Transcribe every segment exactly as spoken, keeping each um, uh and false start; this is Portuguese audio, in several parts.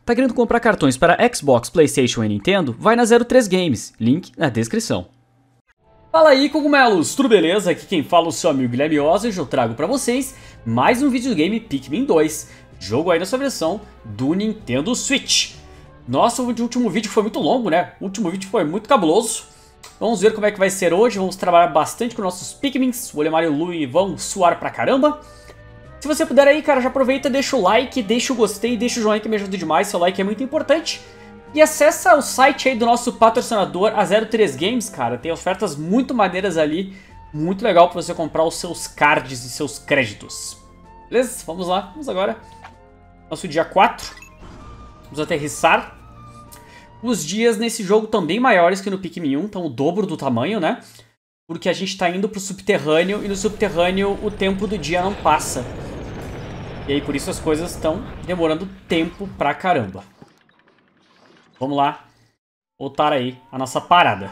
Tá querendo comprar cartões para Xbox, PlayStation e Nintendo? Vai na zero três Games, link na descrição. Fala aí, cogumelos, tudo beleza? Aqui quem fala é o seu amigo Guilherme Oz e hoje eu trago pra vocês mais um videogame Pikmin dois, jogo aí nessa versão do Nintendo Switch. Nossa, o último vídeo foi muito longo, né? O último vídeo foi muito cabuloso. Vamos ver como é que vai ser hoje, vamos trabalhar bastante com nossos Pikmins, o Olimar e o Lui vão suar pra caramba. Se você puder aí, cara, já aproveita, deixa o like, deixa o gostei, deixa o joinha que me ajuda demais, seu like é muito importante. E acessa o site aí do nosso patrocinador, a zero três Games, cara, tem ofertas muito maneiras ali, muito legal pra você comprar os seus cards e seus créditos. Beleza? Vamos lá, vamos agora. Nosso dia quatro, vamos aterrissar. Os dias nesse jogo estão bem maiores que no Pikmin um, estão o dobro do tamanho, né? Porque a gente tá indo pro subterrâneo e no subterrâneo o tempo do dia não passa. E aí por isso as coisas estão demorando tempo pra caramba. Vamos lá, voltar aí a nossa parada.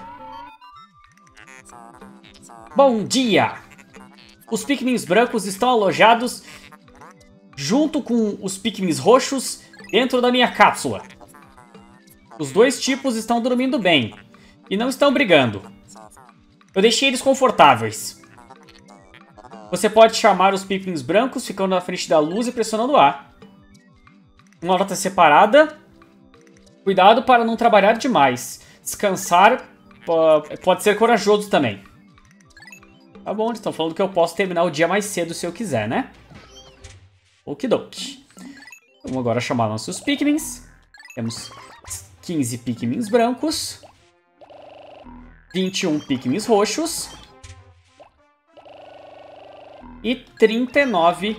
Bom dia! Os Pikmins brancos estão alojados junto com os Pikmins roxos dentro da minha cápsula. Os dois tipos estão dormindo bem e não estão brigando. Eu deixei eles confortáveis. Você pode chamar os Pikmins brancos ficando na frente da luz e pressionando A. Uma rota separada. Cuidado para não trabalhar demais. Descansar pode ser corajoso também. Tá bom, eles estão falando que eu posso terminar o dia mais cedo se eu quiser, né? Okidoki. Vamos agora chamar nossos Pikmins. Temos quinze Pikmins brancos. vinte e um Pikmins roxos. E trinta e nove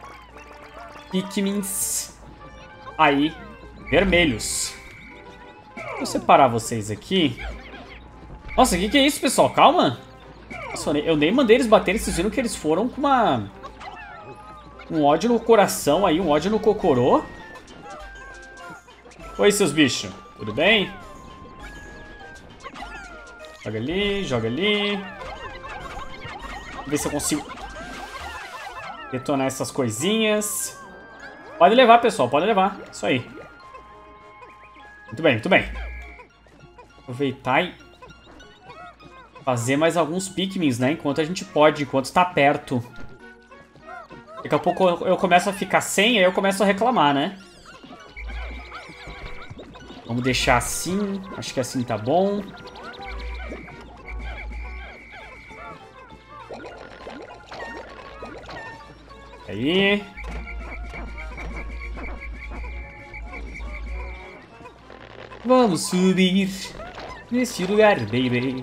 Pikmins aí vermelhos. Vou separar vocês aqui. Nossa, o que, que é isso, pessoal? Calma. Nossa, eu nem mandei eles baterem. Vocês viram que eles foram com uma... um ódio no coração aí, um ódio no cocorô. Oi, seus bichos. Tudo bem? Joga ali, joga ali. Vamos ver se eu consigo detonar essas coisinhas. Pode levar, pessoal, pode levar. Isso aí. Muito bem, muito bem. Aproveitar e fazer mais alguns Pikmins, né? Enquanto a gente pode, enquanto está perto. Daqui a pouco eu começo a ficar sem, aí eu começo a reclamar, né? Vamos deixar assim. Acho que assim tá bom. Aí. Vamos subir nesse lugar, baby.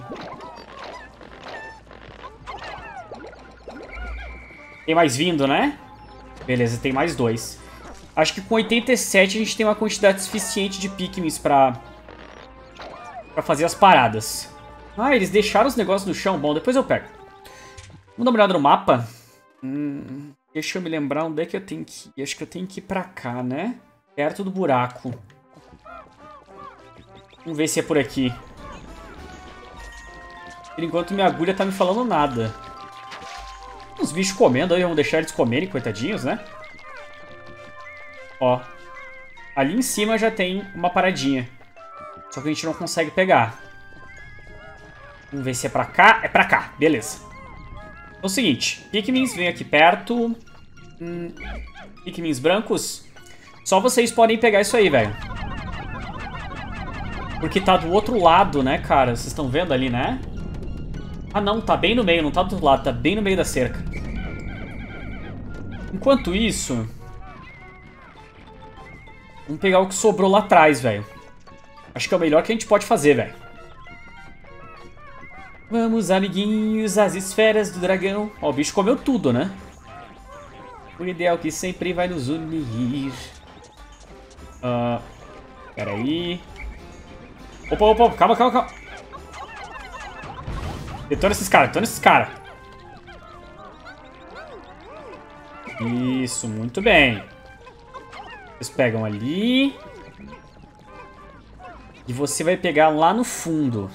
Tem mais vindo, né? Beleza, tem mais dois. Acho que com oitenta e sete a gente tem uma quantidade suficiente de Pikmins pra... pra fazer as paradas. Ah, eles deixaram os negócios no chão. Bom, depois eu pego. Vamos dar uma olhada no mapa. Hum... Deixa eu me lembrar onde é que eu tenho que ir. Acho que eu tenho que ir pra cá, né? Perto do buraco. Vamos ver se é por aqui. Por enquanto minha agulha tá me falando nada. Os bichos comendo aí, vamos deixar eles comerem, coitadinhos, né? Ó. Ali em cima já tem uma paradinha. Só que a gente não consegue pegar. Vamos ver se é pra cá. É pra cá, beleza. É o seguinte, Pikmins, vem aqui perto. Hum, Pikmins brancos. Só vocês podem pegar isso aí, velho. Porque tá do outro lado, né, cara? Vocês estão vendo ali, né? Ah, não, tá bem no meio, não tá do outro lado, tá bem no meio da cerca. Enquanto isso... vamos pegar o que sobrou lá atrás, velho. Acho que é o melhor que a gente pode fazer, velho. Vamos, amiguinhos, as esferas do dragão. Ó, o bicho comeu tudo, né? O ideal que sempre vai nos unir. Uh, pera aí. Opa, opa, calma, calma, calma. Detona esses caras, detona esses caras. Isso, muito bem. Vocês pegam ali. E você vai pegar lá no fundo.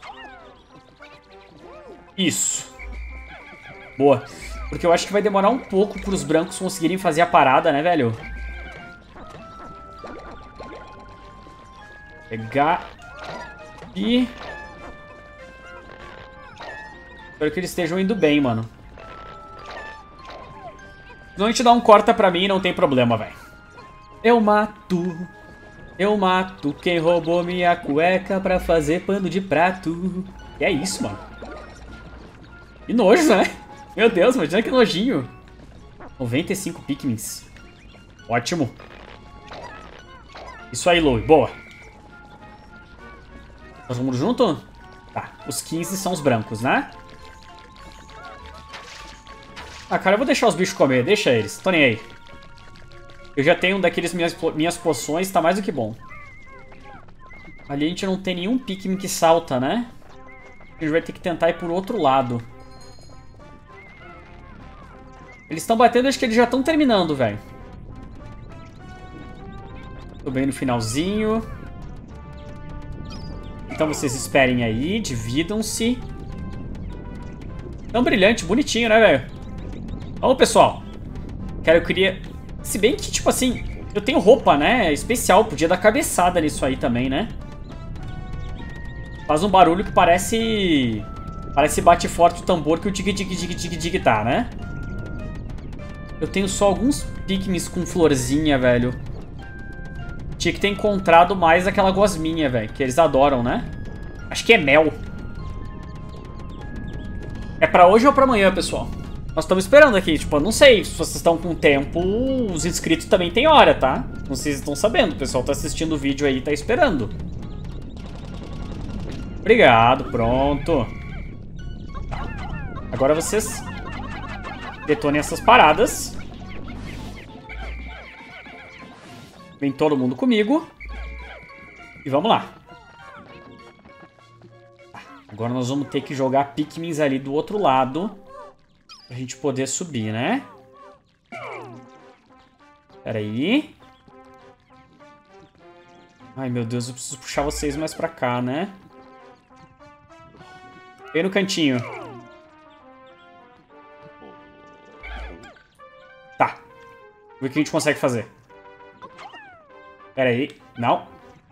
Isso. Boa. Porque eu acho que vai demorar um pouco para os brancos conseguirem fazer a parada, né, velho? Pegar. E... espero que eles estejam indo bem, mano. Senão a gente dá um corta pra mim, não tem problema, velho. Eu mato... eu mato quem roubou minha cueca pra fazer pano de prato. Que é isso, mano? Que nojo, né? Meu Deus, imagina que nojinho. noventa e cinco Pikmins. Ótimo. Isso aí, Louie. Boa. Nós vamos junto? Tá. Os quinze são os brancos, né? Ah, cara, eu vou deixar os bichos comer. Deixa eles. Tô nem aí. Eu já tenho um daqueles minhas, minhas poções. Tá mais do que bom. Ali a gente não tem nenhum Pikmin que salta, né? A gente vai ter que tentar ir por outro lado. Eles estão batendo, acho que eles já estão terminando, velho. Tô bem no finalzinho. Então vocês esperem aí, dividam-se. Tão brilhante, bonitinho, né, velho? Vamos, pessoal. Cara, eu queria... se bem que, tipo assim, eu tenho roupa, né? Especial, podia dar cabeçada nisso aí também, né? Faz um barulho que parece... parece bate forte o tambor que o dig dig dig dig dig tá, né? Eu tenho só alguns Pikmins com florzinha, velho. Tinha que ter encontrado mais aquela gosminha, velho. Que eles adoram, né? Acho que é mel. É pra hoje ou pra amanhã, pessoal? Nós estamos esperando aqui. Tipo, eu não sei se vocês estão com tempo. Os inscritos também tem hora, tá? Vocês estão sabendo. O pessoal tá assistindo o vídeo aí e tá esperando. Obrigado, pronto. Tá. Agora vocês... detonem essas paradas. Vem todo mundo comigo. E vamos lá. Agora nós vamos ter que jogar Pikmins ali do outro lado. Pra gente poder subir, né? Pera aí. Ai, meu Deus, eu preciso puxar vocês mais pra cá, né? Vem no cantinho. Tá. Vamos ver o que a gente consegue fazer. Pera aí. Não.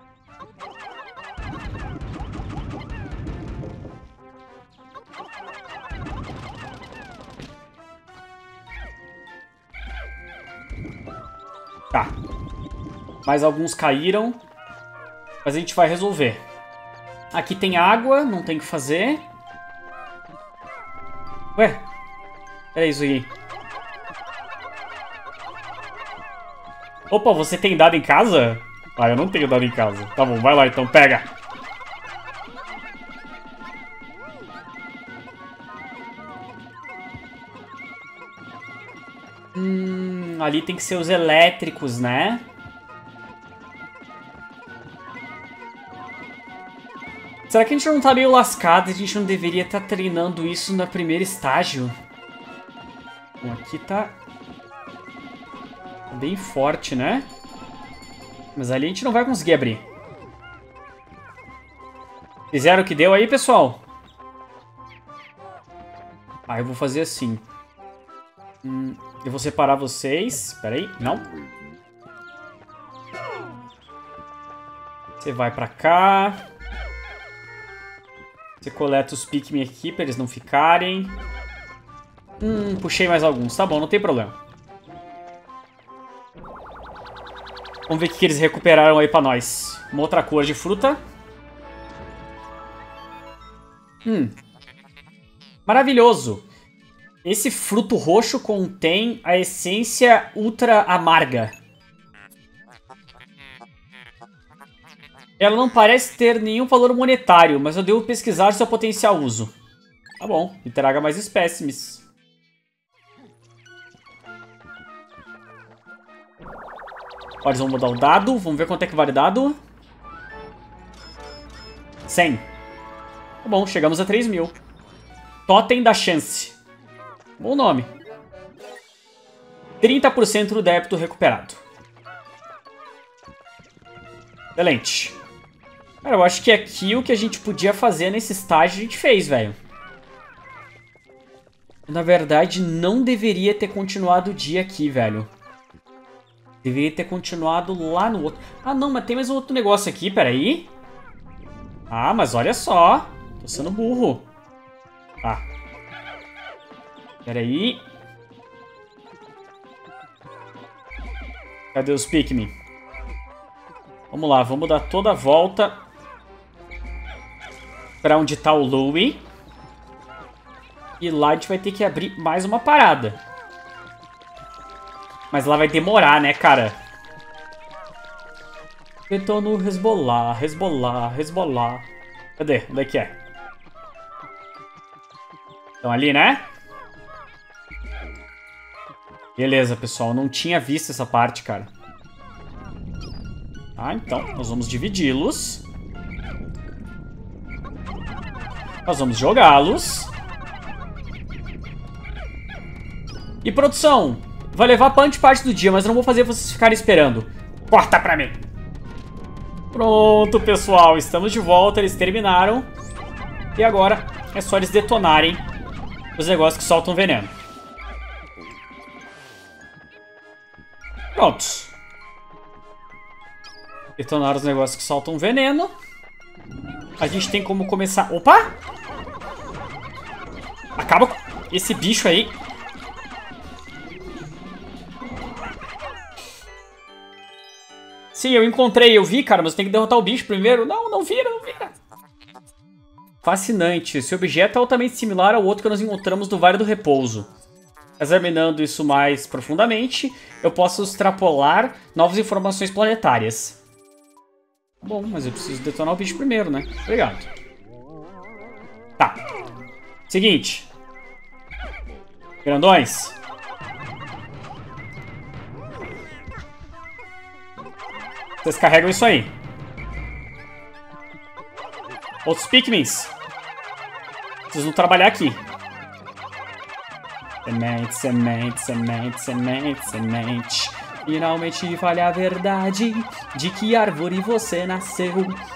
Tá. Mais alguns caíram. Mas a gente vai resolver. Aqui tem água, não tem o que fazer. Ué? Pera isso aqui. Opa, você tem dado em casa? Ah, eu não tenho dado em casa. Tá bom, vai lá então, pega. Hum, ali tem que ser os elétricos, né? Será que a gente não tá meio lascado? A gente não deveria estar treinando isso no primeiro estágio? Bom, aqui tá... bem forte, né? Mas ali a gente não vai conseguir abrir. Fizeram o que deu aí, pessoal? Ah, eu vou fazer assim. Hum, eu vou separar vocês. Espera aí. Não. Você vai pra cá. Você coleta os Pikmin aqui pra eles não ficarem. Hum, puxei mais alguns. Tá bom, não tem problema. Vamos ver o que eles recuperaram aí pra nós. Uma outra cor de fruta. Hum. Maravilhoso. Esse fruto roxo contém a essência ultra amarga. Ela não parece ter nenhum valor monetário, mas eu devo pesquisar seu potencial uso. Tá bom, e traga mais espécimes. Ó, eles vão mudar o dado, vamos ver quanto é que vale dado. cem. Tá bom, chegamos a três mil. Totem da chance. Bom nome. trinta por cento do débito recuperado. Excelente. Cara, eu acho que aqui o que a gente podia fazer nesse estágio a gente fez, velho. Na verdade, não deveria ter continuado o dia aqui, velho. Deveria ter continuado lá no outro. Ah, não, mas tem mais um outro negócio aqui, peraí. Ah, mas olha só. Tô sendo burro. Tá. Peraí. Cadê os Pikmin? Vamos lá, vamos dar toda a volta pra onde tá o Louie. E lá a gente vai ter que abrir mais uma parada. Mas lá vai demorar, né, cara? Tentando resbolar, resbolar, resbolar. Cadê? Onde é que é? Estão ali, né? Beleza, pessoal. Não tinha visto essa parte, cara. Ah, então. Nós vamos dividi-los. Nós vamos jogá-los. E produção, vai levar punch parte do dia, mas eu não vou fazer vocês ficarem esperando. Corta pra mim. Pronto, pessoal. Estamos de volta. Eles terminaram. E agora é só eles detonarem os negócios que soltam veneno. Pronto. Detonaram os negócios que soltam veneno. A gente tem como começar... Opa! Acaba com esse bicho aí. Sim, eu encontrei, eu vi, cara, mas tem que derrotar o bicho primeiro. Não, não vira, não vira. Fascinante. Esse objeto é altamente similar ao outro que nós encontramos no Vale do Repouso. Examinando isso mais profundamente, eu posso extrapolar novas informações planetárias. Bom, mas eu preciso detonar o bicho primeiro, né? Obrigado. Tá. Seguinte. Grandões. Vocês carregam isso aí. Outros Pikmins. Vocês vão trabalhar aqui. Semente, semente, semente, semente, semente. Finalmente fale a verdade de que árvore você nasceu.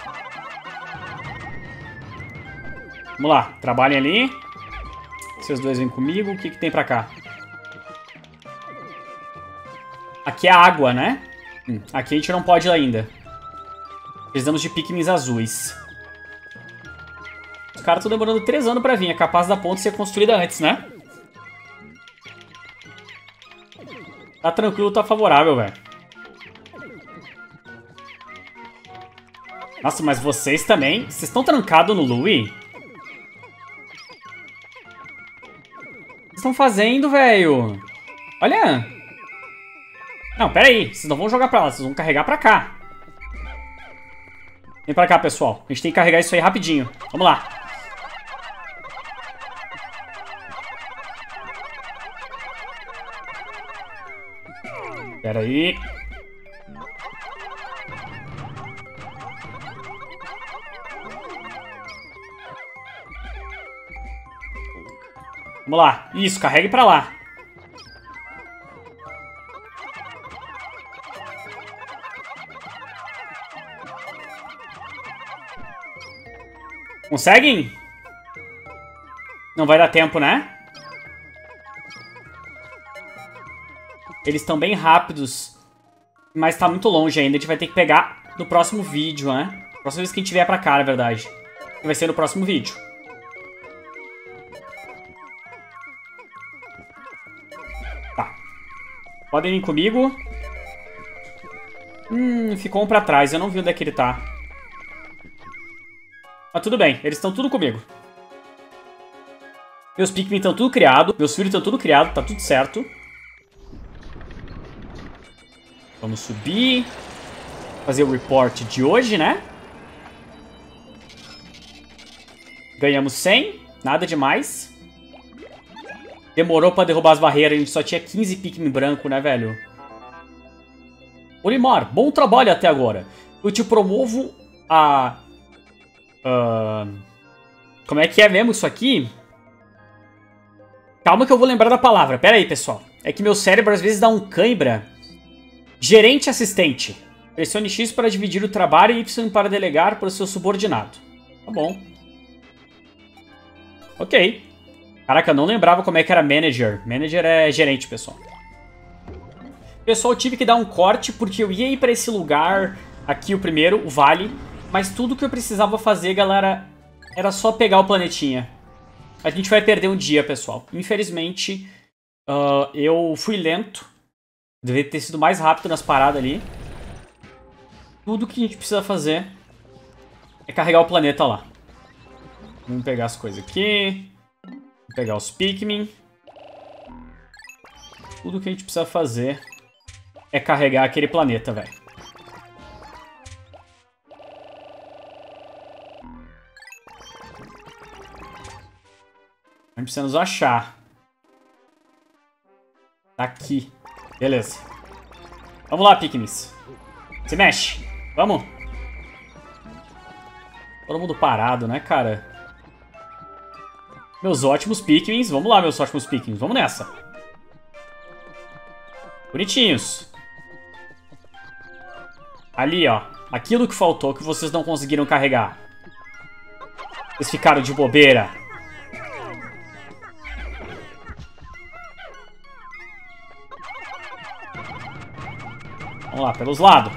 Vamos lá, trabalhem ali. Vocês dois vêm comigo. O que que tem pra cá? Aqui é água, né? Hum, aqui a gente não pode ir ainda. Precisamos de Pikmins azuis. Os caras estão demorando três anos pra vir. É capaz da ponte ser construída antes, né? Tá tranquilo, tá favorável, velho. Nossa, mas vocês também... Vocês estão trancados no Louie? O que vocês estão fazendo, velho? Olha. Não, pera aí. Vocês não vão jogar pra lá. Vocês vão carregar pra cá. Vem pra cá, pessoal. A gente tem que carregar isso aí rapidinho. Vamos lá. Pera aí. Vamos lá. Isso, carregue pra lá. Conseguem? Não vai dar tempo, né? Eles estão bem rápidos, mas tá muito longe ainda. A gente vai ter que pegar no próximo vídeo, né? Próxima vez que a gente vier pra cá, na verdade. Vai ser no próximo vídeo. Tá. Podem vir comigo. Hum, ficou um pra trás. Eu não vi onde é que ele tá. Mas tudo bem. Eles estão tudo comigo. Meus Pikmin estão tudo criado. Meus filhos estão tudo criado. Tá tudo certo. Vamos subir. Fazer o report de hoje, né? Ganhamos cem. Nada demais. Demorou pra derrubar as barreiras. A gente só tinha quinze Pikmin branco, né, velho? Olimar, bom trabalho até agora. Eu te promovo a... Uh, como é que é mesmo isso aqui? Calma que eu vou lembrar da palavra. Pera aí, pessoal. É que meu cérebro às vezes dá um cãibra. Gerente assistente. Pressione X para dividir o trabalho e Y para delegar para o seu subordinado. Tá bom. Ok. Caraca, eu não lembrava como é que era manager. Manager é gerente, pessoal. Pessoal, eu tive que dar um corte porque eu ia ir pra esse lugar aqui, o primeiro, o vale. Mas tudo que eu precisava fazer, galera, era só pegar o planetinha. A gente vai perder um dia, pessoal. Infelizmente, uh, eu fui lento. Deveria ter sido mais rápido nas paradas ali. Tudo que a gente precisa fazer é carregar o planeta lá. Vamos pegar as coisas aqui. Vamos pegar os Pikmin. Tudo que a gente precisa fazer é carregar aquele planeta, velho. A gente precisa nos achar. Tá aqui. Beleza. Vamos lá, Pikmins. Se mexe. Vamos. Todo mundo parado, né, cara? Meus ótimos Pikmins. Vamos lá, meus ótimos Pikmins. Vamos nessa. Bonitinhos. Ali, ó. Aquilo que faltou, que vocês não conseguiram carregar. Vocês ficaram de bobeira. Vamos lá, pelos lados.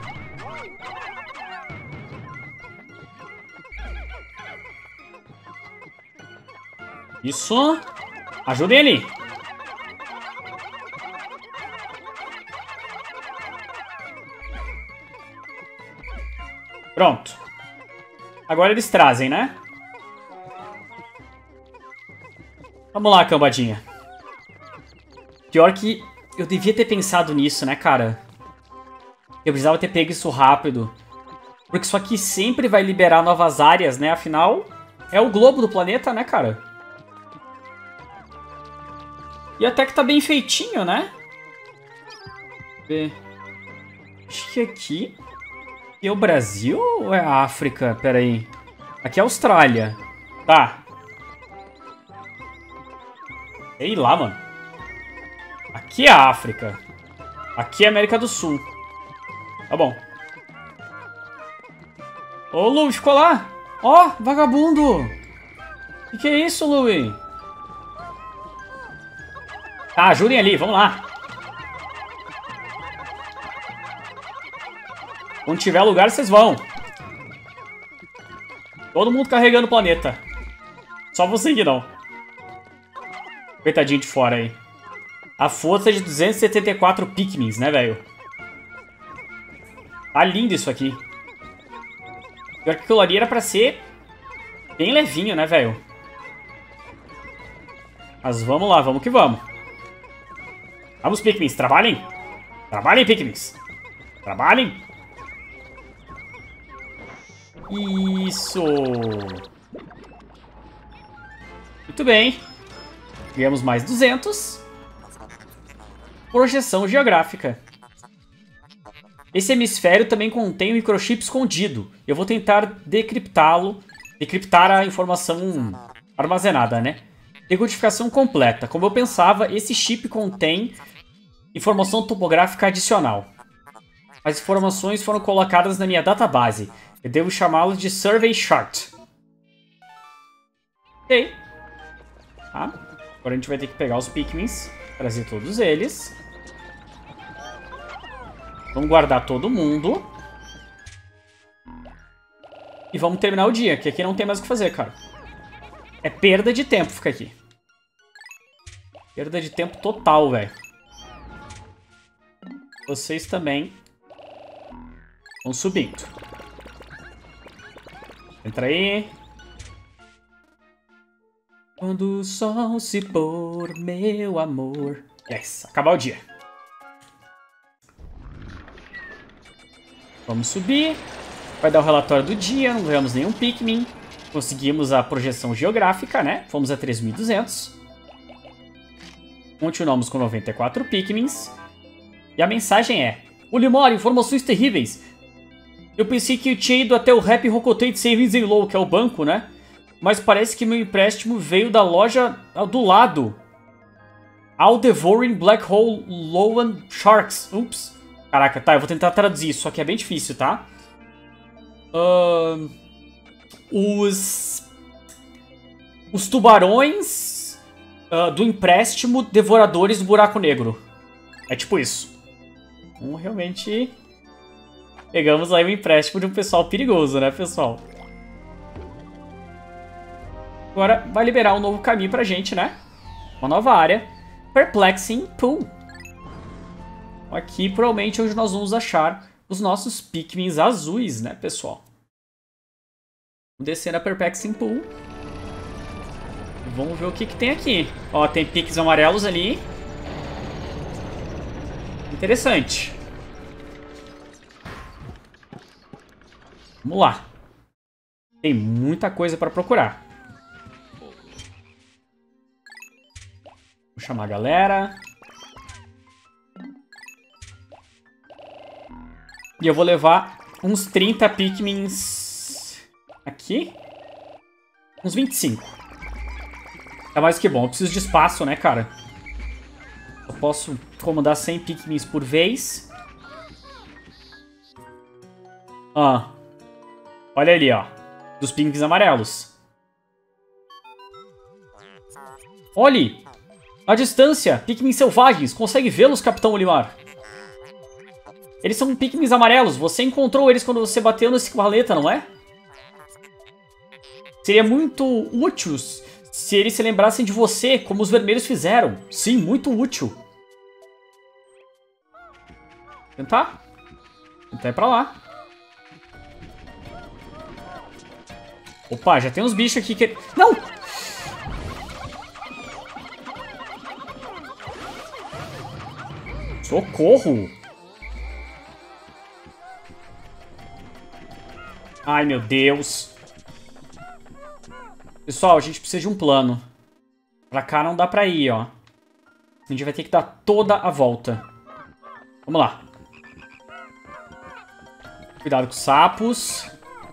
Isso. Ajudem ali. Pronto. Agora eles trazem, né? Vamos lá, cambadinha. Pior que eu devia ter pensado nisso, né, cara? Eu precisava ter pego isso rápido. Porque isso aqui sempre vai liberar novas áreas, né? Afinal, é o globo do planeta, né, cara? E até que tá bem feitinho, né? Acho que aqui... Aqui é o Brasil ou é a África? Pera aí. Aqui é a Austrália. Tá. Sei lá, mano. Aqui é a África. Aqui é a América do Sul. Tá bom. Ô, Louie, ficou lá. Ó, vagabundo. Que que é isso, Louie? Tá, ajudem ali, vamos lá. Quando tiver lugar, vocês vão. Todo mundo carregando o planeta. Só você que não. Coitadinho de fora aí. A força de duzentos e setenta e quatro Pikmins, né, velho? Tá lindo isso aqui. Pior que aquilo ali era pra ser bem levinho, né, velho? Mas vamos lá, vamos que vamos. Vamos, Pikmins, trabalhem. Trabalhem, Pikmins. Trabalhem. Isso. Muito bem. Ganhamos mais duzentos. Projeção geográfica. Esse hemisfério também contém um microchip escondido. Eu vou tentar decriptá-lo. Decriptar a informação armazenada, né? Decodificação completa. Como eu pensava, esse chip contém informação topográfica adicional. As informações foram colocadas na minha database. Eu devo chamá-lo de Survey Chart. Ok. Tá. Agora a gente vai ter que pegar os Pikmins. Trazer todos eles. Vamos guardar todo mundo. E vamos terminar o dia, que aqui não tem mais o que fazer, cara. É perda de tempo ficar aqui. Perda de tempo total, velho. Vocês também vão subindo. Entra aí. Quando o sol se pôr, meu amor. Yes, acabar o dia. Vamos subir. Vai dar o relatório do dia. Não ganhamos nenhum Pikmin. Conseguimos a projeção geográfica, né? Fomos a três mil e duzentos. Continuamos com noventa e quatro Pikmins. E a mensagem é: Ulimori, informações terríveis. Eu pensei que eu tinha ido até o Happy Rocotate Savings and Loan, que é o banco, né? Mas parece que meu empréstimo veio da loja do lado. All Devouring Black Hole Loan Sharks. Ups. Caraca, tá, eu vou tentar traduzir isso, só que é bem difícil, tá? Uh, os... Os tubarões uh, do empréstimo devoradores do buraco negro. É tipo isso. Um realmente... Pegamos aí um empréstimo de um pessoal perigoso, né, pessoal? Agora vai liberar um novo caminho pra gente, né? Uma nova área. Perplexing Pool. Aqui, provavelmente, onde nós vamos achar os nossos Pikmins azuis, né, pessoal? Vamos descer na Perplexing Pool. Vamos ver o que, que tem aqui. Ó, tem Pikmins amarelos ali. Interessante. Vamos lá. Tem muita coisa para procurar. Vou chamar a galera. E eu vou levar uns trinta Pikmins aqui. Uns vinte e cinco. É mais que bom. Eu preciso de espaço, né, cara? Eu posso comandar cem Pikmins por vez. Ah. Olha ali, ó. Dos Pikmins amarelos. Olhe! À distância, Pikmins selvagens. Consegue vê-los, Capitão Olimar? Eles são Pikmins amarelos. Você encontrou eles quando você bateu nesse planeta, não é? Seria muito útil se eles se lembrassem de você, como os vermelhos fizeram. Sim, muito útil. Tentar? Tentar ir pra lá. Opa, já tem uns bichos aqui que... Não! Socorro! Ai, meu Deus. Pessoal, a gente precisa de um plano. Pra cá não dá pra ir, ó. A gente vai ter que dar toda a volta. Vamos lá. Cuidado com os sapos.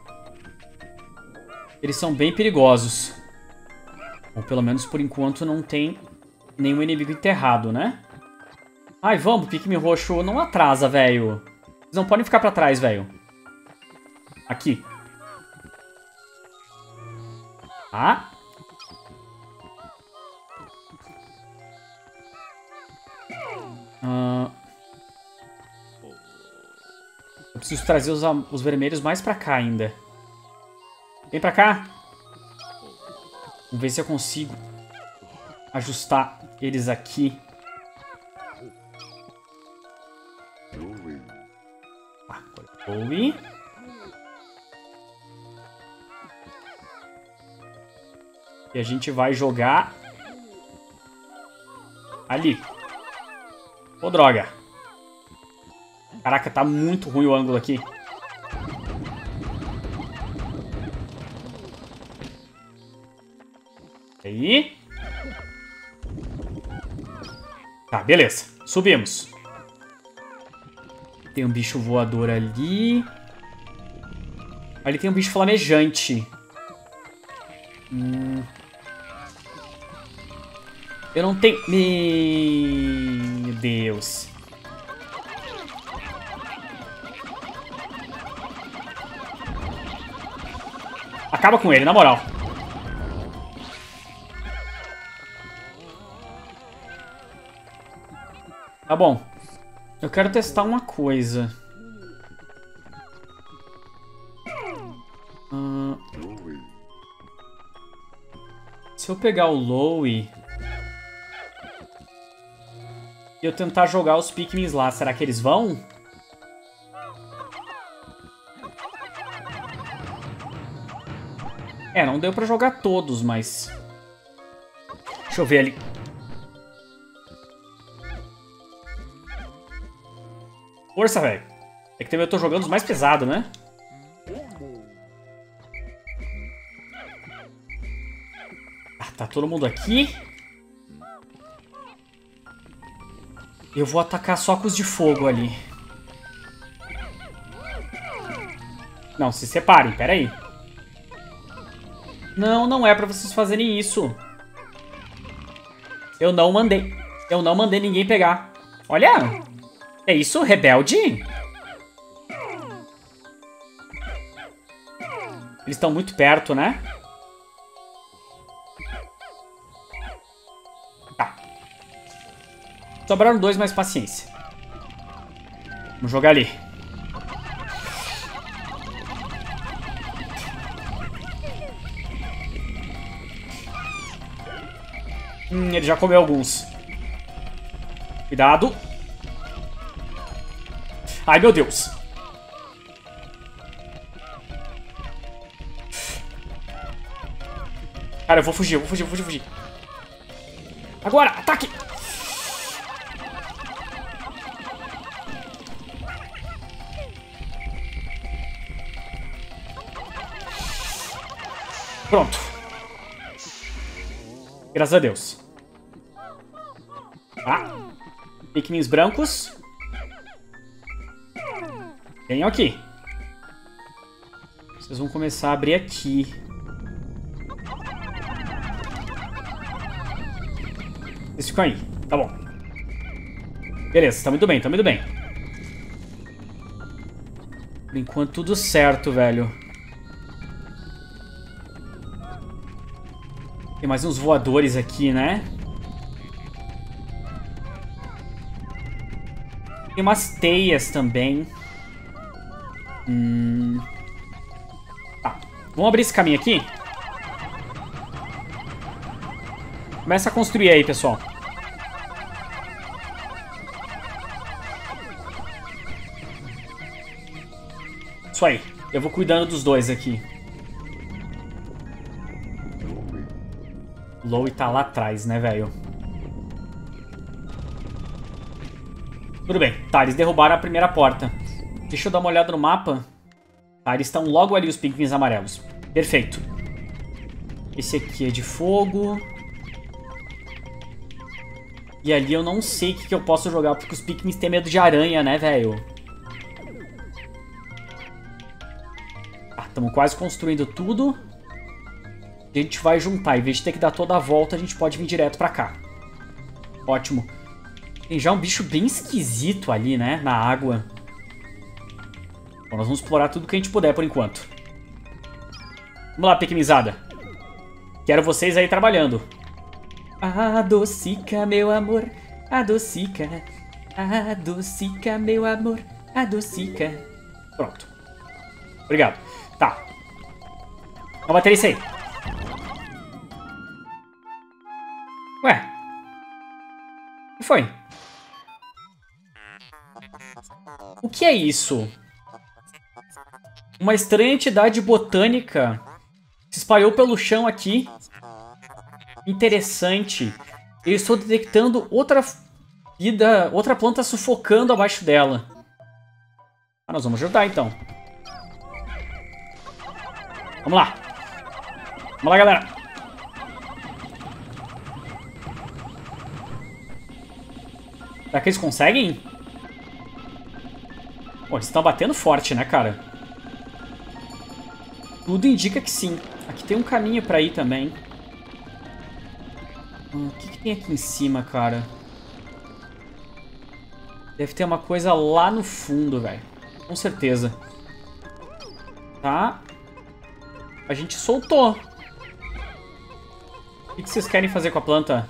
Eles são bem perigosos. Ou pelo menos por enquanto não tem nenhum inimigo enterrado, né? Ai, vamos, Pikmin roxo não atrasa, velho. Vocês não podem ficar pra trás, velho. Aqui. Tá. Ah. Eu preciso trazer os, os vermelhos mais pra cá ainda. Vem pra cá. Vamos ver se eu consigo ajustar eles aqui. Ah, Chloe. E a gente vai jogar ali. Ô, droga. Caraca, tá muito ruim o ângulo aqui. Aí. Tá, beleza. Subimos. Tem um bicho voador ali. Ali tem um bicho flamejante. Hum. Eu não tenho... Meu Deus. Acaba com ele, na moral. Tá bom. Eu quero testar uma coisa. Hum... Se eu pegar o Lowe e eu tentar jogar os Pikmins lá, será que eles vão? É, não deu pra jogar todos, mas... Deixa eu ver ali. Força, velho. É que também eu tô jogando os mais pesados, né? Ah, tá todo mundo aqui. Eu vou atacar só com os de fogo ali. Não, se separem, pera aí. Não, não é pra vocês fazerem isso. Eu não mandei. Eu não mandei ninguém pegar. Olha! É isso, rebelde? Eles estão muito perto, né? Tá. Sobraram dois, mais paciência. Vamos jogar ali. Hum, ele já comeu alguns. Cuidado. Ai, meu Deus. Cara, eu vou fugir, eu vou fugir, eu vou fugir, fugir. Agora, ataque! Pronto. Graças a Deus. Ah. Pikmins brancos. Venham aqui. Vocês vão começar a abrir aqui. Vocês ficam aí. Tá bom. Beleza, tá muito bem, tá muito bem. Por enquanto tudo certo, velho. Tem mais uns voadores aqui, né? Tem umas teias também. Hum... Tá. Vamos abrir esse caminho aqui? Começa a construir aí, pessoal. Isso aí. Eu vou cuidando dos dois aqui. O Lowe tá lá atrás, né, velho? Tudo bem. Tá, eles derrubaram a primeira porta. Deixa eu dar uma olhada no mapa. Tá, eles estão logo ali, os Pikmins amarelos. Perfeito. Esse aqui é de fogo. E ali eu não sei o que, que eu posso jogar, porque os Pikmins têm medo de aranha, né, velho? Tá, estamos quase construindo tudo. A gente vai juntar. Em vez de ter que dar toda a volta, a gente pode vir direto pra cá. Ótimo. Tem já um bicho bem esquisito ali, né? Na água. Bom, nós vamos explorar tudo que a gente puder por enquanto. Vamos lá, Pikminzada. Quero vocês aí trabalhando. Adocica, meu amor. Adocica. Adocica, meu amor. Adocica. Pronto. Obrigado. Tá. Vamos bater isso aí. Ué. O que foi? O que é isso? Uma estranha entidade botânica se espalhou pelo chão aqui. Interessante. Eu estou detectando outra vida, outra planta sufocando abaixo dela. Ah, nós vamos ajudar então. Vamos lá. Vamos lá, galera. Será que eles conseguem? Pô, eles estão batendo forte, né, cara? Tudo indica que sim. Aqui tem um caminho pra ir também. Hum, o que, que tem aqui em cima, cara? Deve ter uma coisa lá no fundo, velho. Com certeza. Tá. A gente soltou. O que, que vocês querem fazer com a planta?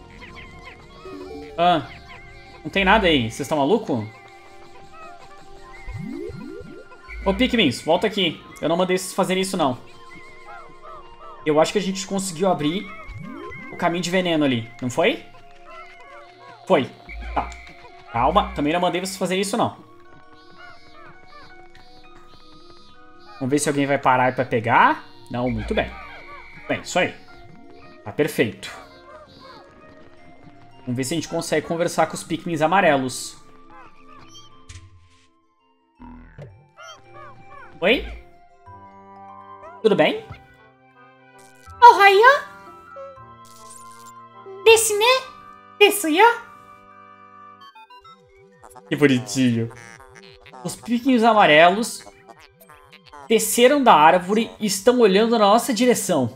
Ah... Não tem nada aí. Vocês estão malucos? Ô, Pikmins, volta aqui. Eu não mandei vocês fazerem isso, não. Eu acho que a gente conseguiu abrir o caminho de veneno ali. Não foi? Foi. Tá. Calma. Também não mandei vocês fazerem isso, não. Vamos ver se alguém vai parar pra pegar. Não, muito bem. Bem, isso aí. Tá perfeito. Vamos ver se a gente consegue conversar com os Pikmins amarelos. Oi? Tudo bem? Ohio? Desu ne? Desu yo? Que bonitinho. Os Pikmins amarelos desceram da árvore e estão olhando na nossa direção.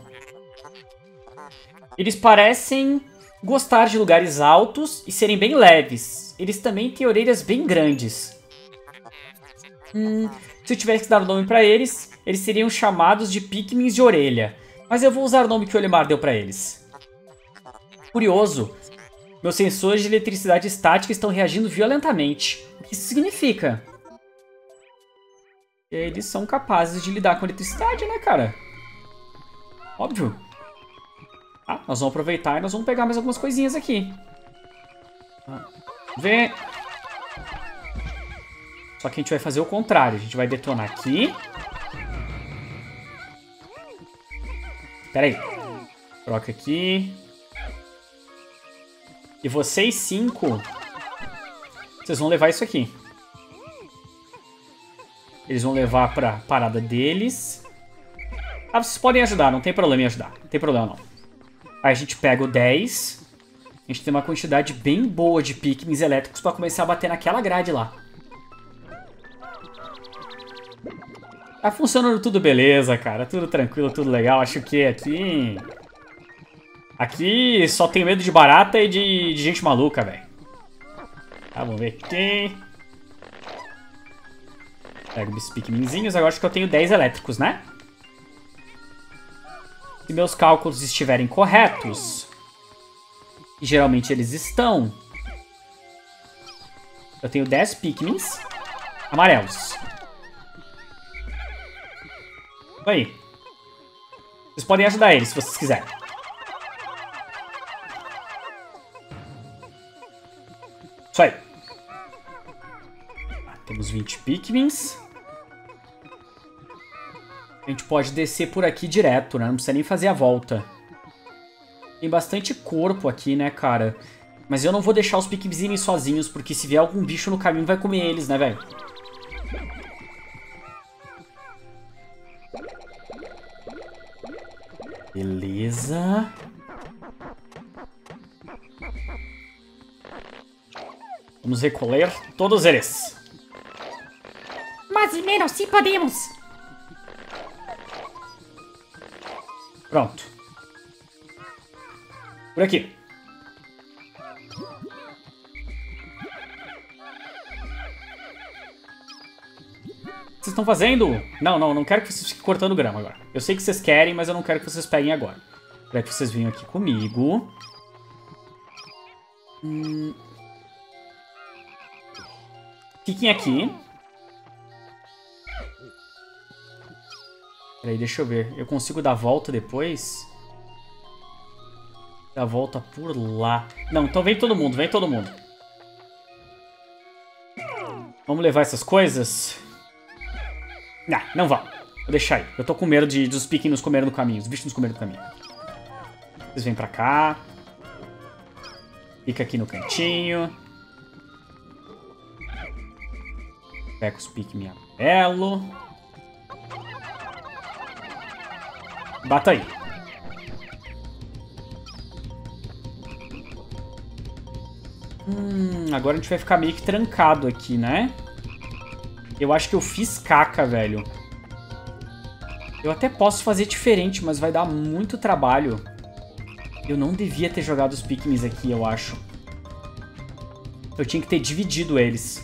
Eles parecem gostar de lugares altos e serem bem leves. Eles também têm orelhas bem grandes. Hum, se eu tivesse que dar o nome pra eles, eles seriam chamados de Pikmins de orelha. Mas eu vou usar o nome que o Olimar deu pra eles. Curioso. Meus sensores de eletricidade estática estão reagindo violentamente. O que isso significa? Eles são capazes de lidar com eletricidade, né, cara? Óbvio. Ah, nós vamos aproveitar e nós vamos pegar mais algumas coisinhas aqui. Vê. Só que a gente vai fazer o contrário. A gente vai detonar aqui. Pera aí. Troca aqui. E vocês cinco... Vocês vão levar isso aqui. Eles vão levar pra parada deles. Ah, vocês podem ajudar. Não tem problema em ajudar. Não tem problema, não. Aí a gente pega o dez. A gente tem uma quantidade bem boa de Pikmins elétricos pra começar a bater naquela grade lá. Tá funcionando tudo beleza, cara. Tudo tranquilo, tudo legal. Acho que aqui... Aqui só tenho medo de barata e de, de gente maluca, velho. Tá, vamos ver aqui. Pego os Pikminzinhos. Agora acho que eu tenho dez elétricos, né? Se meus cálculos estiverem corretos... E geralmente eles estão... Eu tenho dez Pikmins amarelos. Isso aí. Vocês podem ajudar eles, se vocês quiserem. Isso aí. Ah, temos vinte Pikmins. A gente pode descer por aqui direto, né? Não precisa nem fazer a volta. Tem bastante corpo aqui, né, cara? Mas eu não vou deixar os Pikmins irem sozinhos, porque se vier algum bicho no caminho vai comer eles, né, velho? Beleza. Vamos recolher todos eles. Mais ou menos, sim podemos. Pronto. Por aqui. Vocês estão fazendo? Não, não, não quero que vocês fiquem cortando grama agora. Eu sei que vocês querem, mas eu não quero que vocês peguem agora. Quero que vocês venham aqui comigo. Hum... Fiquem aqui. Peraí, deixa eu ver. Eu consigo dar a volta depois? Dar a volta por lá. Não, então vem todo mundo, vem todo mundo. Vamos levar essas coisas? Não, não vão. Vou deixar aí. Eu tô com medo de, de os Pikmin nos comerem no caminho. Os bichos nos comerem no caminho. Vocês vêm pra cá. Fica aqui no cantinho. Pega os Pikmin amarelo. Bata aí. Hum, agora a gente vai ficar meio que trancado aqui, né? Eu acho que eu fiz caca, velho. Eu até posso fazer diferente, mas vai dar muito trabalho. Eu não devia ter jogado os Pikmins aqui, eu acho. Eu tinha que ter dividido eles.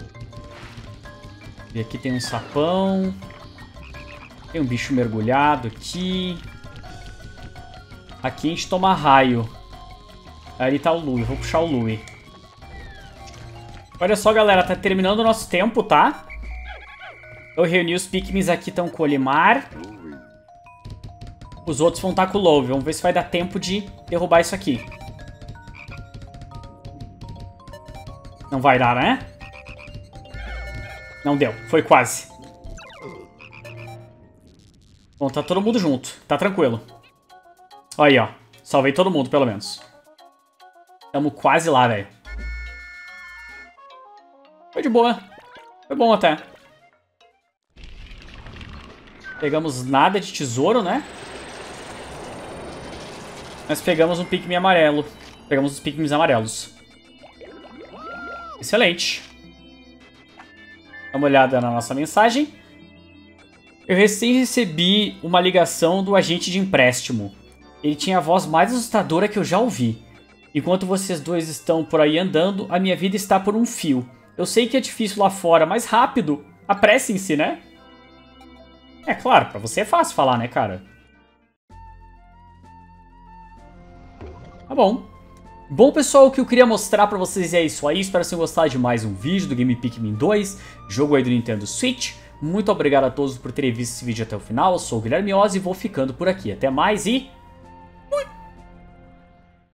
E aqui tem um sapão. Tem um bicho mergulhado aqui. Aqui a gente toma raio. Ali tá o Louie. Vou puxar o Louie. Olha só, galera. Tá terminando o nosso tempo, tá? Eu reuni os Pikmins aqui, estão com o Olimar. Os outros vão estar com o Louie. Vamos ver se vai dar tempo de derrubar isso aqui. Não vai dar, né? Não deu. Foi quase. Bom, tá todo mundo junto. Tá tranquilo. Olha aí, ó. Salvei todo mundo, pelo menos. Tamo quase lá, velho. Foi de boa. Foi bom até. Pegamos nada de tesouro, né? Mas pegamos um Pikmin amarelo. Pegamos os Pikmins amarelos. Excelente. Dá uma olhada na nossa mensagem. Eu recém recebi uma ligação do agente de empréstimo. Ele tinha a voz mais assustadora que eu já ouvi. Enquanto vocês dois estão por aí andando, a minha vida está por um fio. Eu sei que é difícil lá fora, mas rápido. Apressem-se, né? É claro, pra você é fácil falar, né, cara? Tá bom. Bom, pessoal, o que eu queria mostrar pra vocês é isso aí. Espero que vocês tenham gostado de mais um vídeo do Game Pikmin dois, jogo aí do Nintendo Switch. Muito obrigado a todos por terem visto esse vídeo até o final. Eu sou o Guilherme Oz e vou ficando por aqui. Até mais e